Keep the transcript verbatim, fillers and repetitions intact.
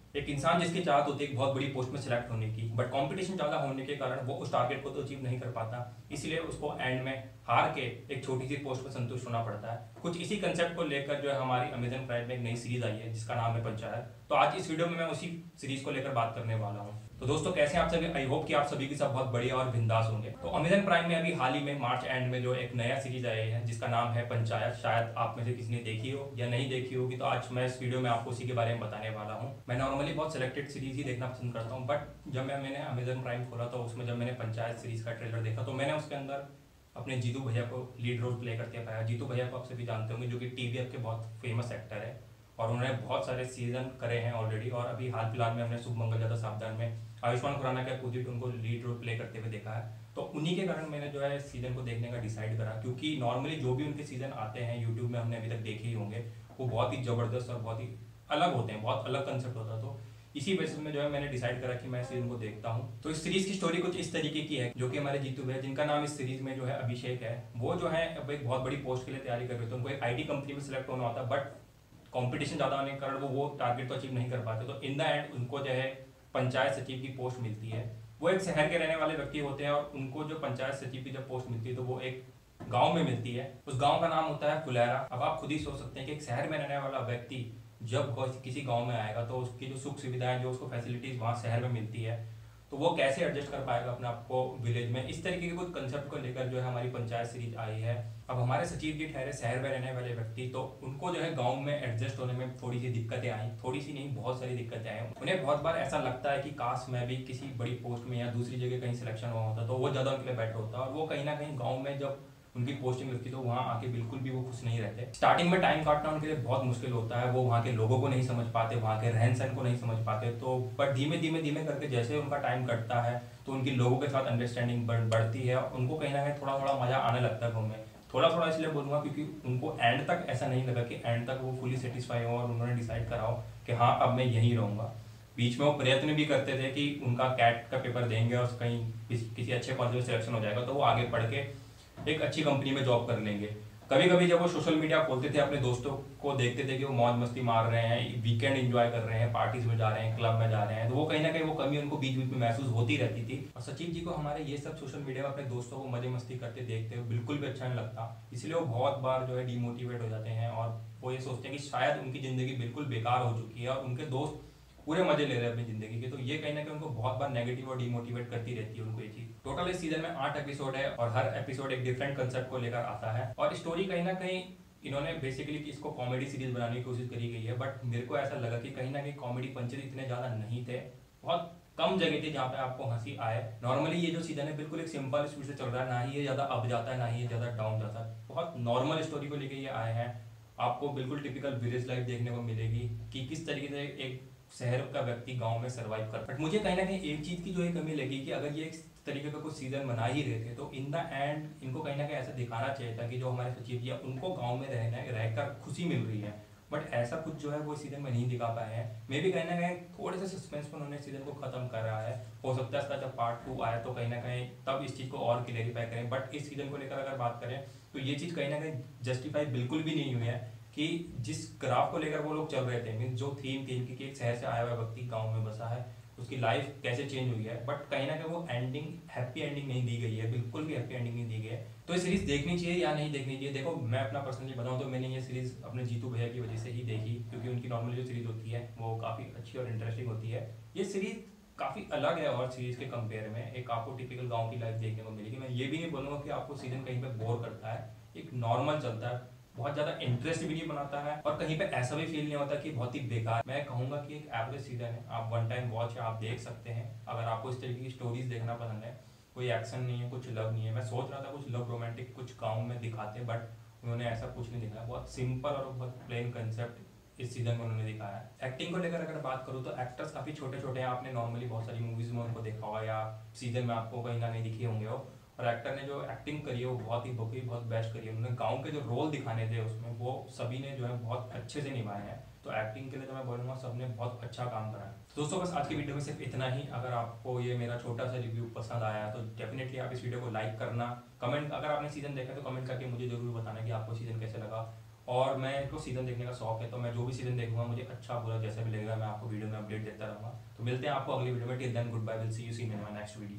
एक इंसान जिसकी चाहत होती है एक बहुत बड़ी पोस्ट में सिलेक्ट होने की, बट कंपटीशन ज़्यादा होने के कारण वो उस टारगेट को तो अचीव नहीं कर पाता, इसलिए उसको एंड में हार के एक छोटी सी पोस्ट पर संतुष्ट होना पड़ता है। कुछ इसी कंसेप्ट को लेकर जो है हमारी अमेजन प्राइम में एक नई सीरीज आई है जिसका नाम है पंचायत। तो आज इस वीडियो में मैं उसी सीरीज को लेकर बात करने वाला हूँ। तो दोस्तों कैसे हैं आप सभी? आई होप कि आप सभी के सब बहुत बढ़िया और बिंदास होंगे। तो अमेजन प्राइम में अभी हाल ही में मार्च एंड में जो एक नया सीरीज आई है जिसका नाम है पंचायत, शायद आप में से किसी ने देखी हो या नहीं देखी होगी, तो आज मैं इस वीडियो में आपको उसी के बारे में बताने वाला हूँ। मैं नॉर्मली बहुत सिलेक्टेड सीरीज ही देखना पसंद करता हूँ, बट जब मैं मैंने अमेजन प्राइम खोला तो उसमें जब मैंने पंचायत सीरीज का ट्रेलर देखा तो मैंने उसके अंदर अपने जीतू भैया को लीड रोल प्ले करते पाया। जीतू भैया को आप सभी जानते होंगे, जो कि टीवीएफ के बहुत फेमस एक्टर है और उन्होंने बहुत सारे सीजन करे हैं ऑलरेडी। और अभी हाल फिलहाल में हमने शुभ मंगल ज्यादा सावधान में आयुष्मान खुराना के अपोजिट उनको लीड रोल प्ले करते हुए देखा है। तो उन्हीं के कारण मैंने जो है सीजन को देखने का डिसाइड करा, क्योंकि नॉर्मली जो भी उनके सीजन आते हैं यूट्यूब में हमने अभी तक देखे ही होंगे, वो बहुत ही जबरदस्त और बहुत ही अलग होते हैं, बहुत अलग कंसेप्ट होता है। तो इसी बेसिस में जो है मैंने डिसाइड करा कि मैं सीजन को देखता हूँ। तो इस सीरीज की स्टोरी कुछ इस तरीके की है, जो कि हमारे जीतू भैया, जिनका नाम इस सीरीज में जो है अभिषेक है, वो जो है अब एक बहुत बड़ी पोस्ट के लिए तैयारी कर रहे थे। उनको एक आईटी कंपनी में सिलेक्ट होना होता, बट कंपटीशन ज़्यादा होने के कारण वो वो टारगेट तो अचीव नहीं कर पाते। तो इन द एंड उनको जो है पंचायत सचिव की पोस्ट मिलती है। वो एक शहर के रहने वाले व्यक्ति होते हैं और उनको जो पंचायत सचिव की जब पोस्ट मिलती है तो वो एक गांव में मिलती है। उस गांव का नाम होता है फुलेरा। अब आप खुद ही सोच सकते हैं कि एक शहर में रहने वाला व्यक्ति जब किसी गांव में आएगा तो उसकी जो सुख सुविधाएं, जो उसको फैसिलिटीज वहाँ शहर में मिलती है, तो वो कैसे एडजस्ट कर पाएगा अपने आप को विलेज में। इस तरीके के कुछ कंसेप्ट को लेकर जो है हमारी पंचायत सीरीज आई है। अब हमारे सचिव जी ठहरे शहर में रहने वाले व्यक्ति, तो उनको जो है गांव में एडजस्ट होने में थोड़ी सी दिक्कतें आई, थोड़ी सी नहीं बहुत सारी दिक्कतें आई। उन्हें बहुत बार ऐसा लगता है कि काश मैं भी किसी बड़ी पोस्ट में या दूसरी जगह कहीं सिलेक्शन हुआ होता तो वो ज़्यादा उनके लिए बेटर होता। और वो कहीं ना कहीं गाँव में जब उनकी पोस्टिंग लगती तो वहाँ आके बिल्कुल भी वो खुश नहीं रहते। स्टार्टिंग में टाइम काटना उनके लिए बहुत मुश्किल होता है, वो वहाँ के लोगों को नहीं समझ पाते, वहाँ के रहन सहन को नहीं समझ पाते। तो बट धीमे धीमे धीमे करके जैसे उनका टाइम कटता है तो उनकी लोगों के साथ अंडरस्टैंडिंग बढ़ती है और उनको कहीं ना कहीं थोड़ा थोड़ा मजा आने लगता है घूमने। थोड़ा थोड़ा इसलिए बोलूँगा क्योंकि उनको एंड तक ऐसा नहीं लगा कि एंड तक वो फुली सेटिस्फाई हो और उन्होंने डिसाइड करा हो कि हाँ अब मैं यहीं रहूँगा। बीच में वो प्रयत्न भी करते थे कि उनका कैट का पेपर देंगे और कहीं किसी अच्छे कॉलेज में सिलेक्शन हो जाएगा तो वो आगे पढ़ के एक अच्छी कंपनी में जॉब कर लेंगे। कभी कभी जब वो सोशल मीडिया खोलते थे अपने दोस्तों को देखते थे कि वो मौज मस्ती मार रहे हैं, वीकेंड एंजॉय कर रहे हैं, पार्टीज में जा रहे हैं, क्लब में जा रहे हैं, तो वो कहीं ना कहीं वो कमी उनको बीच बीच में महसूस होती रहती थी। और सचिव जी को हमारे ये सब सोशल मीडिया पर अपने दोस्तों को मजे मस्ती करते देखते हुए बिल्कुल भी अच्छा नहीं लगता, इसलिए वो बहुत बार जो है डिमोटिवेट हो जाते हैं और वो ये सोचते हैं कि शायद उनकी जिंदगी बिल्कुल बेकार हो चुकी है और उनके दोस्त पूरे मजे ले रहे हैं अपनी जिंदगी के। तो ये कहीं ना कहीं उनको बहुत बार नेगेटिव और डिमोटिवेट करती रहती है उनको ये चीज। टोटल इस सीजन में आठ एपिसोड है और हर एपिसोड एक डिफरेंट कंसेप्ट को लेकर आता है और स्टोरी कहीं ना कहीं इन्होंने बेसिकली इसको कॉमेडी सीरीज बनाने की कोशिश करी गई है, बट मेरे को ऐसा लगा कि कहीं ना कहीं कॉमेडी पंचेस इतने ज्यादा नहीं थे, बहुत कम जगह थी जहाँ पे आपको हंसी आए। नॉर्मली ये जो सीजन है बिल्कुल एक सिंपल स्पीड से चल रहा है, ना ही ये ज्यादा अप जाता है ना ही ये ज्यादा डाउन जाता है, बहुत नॉर्मल स्टोरी को लेके ये आए हैं। आपको बिल्कुल टिपिकल विलेज लाइफ देखने को मिलेगी कि किस तरीके से एक शहर का व्यक्ति गांव में सरवाइव कर। बट मुझे कहीं ना कहीं एक चीज की जो है कमी लगी कि अगर ये एक तरीके का कुछ सीजन बना ही रहे थे तो इन द एंड इनको कहीं ना कहीं ऐसा दिखाना चाहिए था कि जो हमारे सचिव जी उनको गांव में रहना रहकर खुशी मिल रही है, बट ऐसा कुछ जो है वो सीजन में नहीं दिखा पाए हैं। मे भी कहीं ना कहीं थोड़े से सस्पेंस पर उन्होंने सीजन को खत्म कर रहा है। हो सकता है इसका जब पार्ट टू आए तो कहीं ना कहीं तब इस चीज को और क्लियरिफाई करें, बट इस सीजन को लेकर अगर बात करें तो ये चीज कहीं ना कहीं जस्टिफाई बिल्कुल भी नहीं हुई है कि जिस ग्राफ को लेकर वो लोग चल रहे थे, मीन जो थीम थी कि एक शहर से आया हुआ व्यक्ति गांव में बसा है, उसकी लाइफ कैसे चेंज हुई है, बट कहीं ना कहीं वो एंडिंग हैप्पी एंडिंग नहीं दी गई है, बिल्कुल भी हैप्पी एंडिंग नहीं दी गई है। तो ये सीरीज देखनी चाहिए या नहीं देखनी चाहिए? देखो मैं अपना पर्सनली बताऊं तो मैंने ये सीरीज अपने जीतू भैया की वजह से ही देखी, क्योंकि उनकी नॉर्मली जो सीरीज होती है वो काफ़ी अच्छी और इंटरेस्टिंग होती है। ये सीरीज काफ़ी अलग है और सीरीज के कंपेयर में, एक आपको टिपिकल गाँव की लाइफ देखने को मिलेगी। मैं ये भी नहीं बोलूँगा कि आपको सीजन कहीं पर बोर करता है, एक नॉर्मल चलता है, बहुत ज्यादा इंटरेस्ट भी नहीं बनाता है और कहीं पे ऐसा भी फील नहीं होता कि बहुत ही बेकार। मैं कहूंगा कि एक एवरेज सीजन है, आप वन टाइम वॉच है, आप देख सकते हैं अगर आपको इस तरीके की स्टोरीज देखना पसंद है। कोई एक्शन नहीं है, कुछ लव नहीं है। मैं सोच रहा था कुछ लव रोमांटिक कुछ गाँव में दिखाते, बट उन्होंने ऐसा कुछ नहीं दिखाया, बहुत सिंपल और बहुत प्लेन कंसेप्ट इस सीजन में उन्होंने दिखाया है। एक्टिंग को लेकर अगर बात करूँ तो एक्टर्स काफी छोटे छोटे हैं, आपने नॉर्मली बहुत सारी मूवीज में उनको देखा होगा या सीजन में आपको कहीं ना कहीं दिखे होंगे हो। और एक्टर ने जो एक्टिंग करी है वो बहुत ही बखूबी बहुत बेस्ट करी है। उन्होंने गांव के जो रोल दिखाने थे उसमें वो सभी ने जो है बहुत अच्छे से निभाए हैं। तो एक्टिंग के लिए तो मैं बोलूँगा सबने बहुत अच्छा काम करा है। तो दोस्तों बस आज की वीडियो में सिर्फ इतना ही। अगर आपको ये मेरा छोटा सा रिव्यू पसंद आया तो डेफिनेटली आप इस वीडियो को लाइक करना, कमेंट, अगर आपने सीजन देखा तो कमेंट करके मुझे जरूर बताना कि आपको सीजन कैसे लगा। और मैं को सीजन देखने का शौक है, तो मैं जो भी सीजन देखूंगा मुझे अच्छा बुरा जैसा भी लगेगा मैं आपको वीडियो में अपडेट देता रहूंगा। तो मिलते हैं आपको अगली वीडियो में। Till then goodbye, will see you soon in my next video.